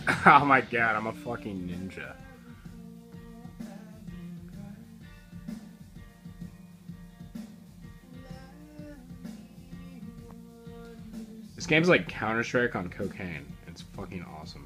Oh my god, I'm a fucking ninja. This game's like Counter-Strike on cocaine. It's fucking awesome.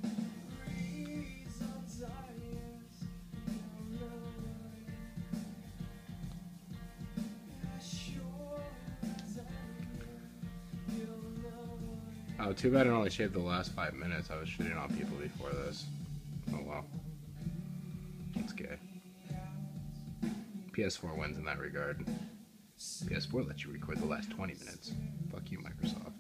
Oh, too bad I only shaved the last 5 minutes. I was shooting on people before this. Oh well. That's gay. PS4 wins in that regard. PS4 lets you record the last 20 minutes. Fuck you, Microsoft.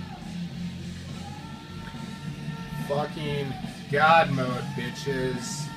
Fucking God mode, bitches.